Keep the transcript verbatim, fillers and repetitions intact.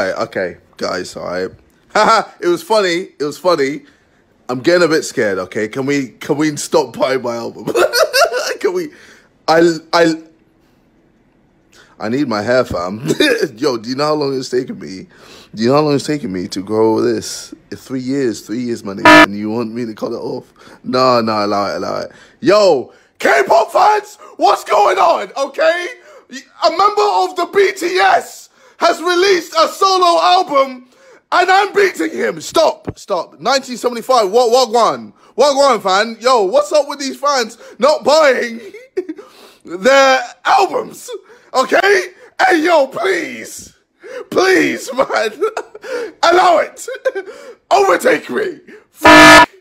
Alright, okay, guys, alright. Haha, it was funny. It was funny. I'm getting a bit scared, okay? Can we can we stop buying my album? Can we I I I need my hair, fam. Yo, do you know how long it's taken me? Do you know how long it's taken me to grow this? Three years, three years, my nigga, and you want me to cut it off? No, no, allow it, allow it. Yo, K-pop fans, what's going on, okay? A member of the B T S has released a solo album, and I'm beating him. Stop, stop. nineteen seventy-five, what, what one? What one, fan? Yo, what's up with these fans not buying their albums, okay? Hey, yo, please. Please, man. Allow it. Overtake me. Fuck.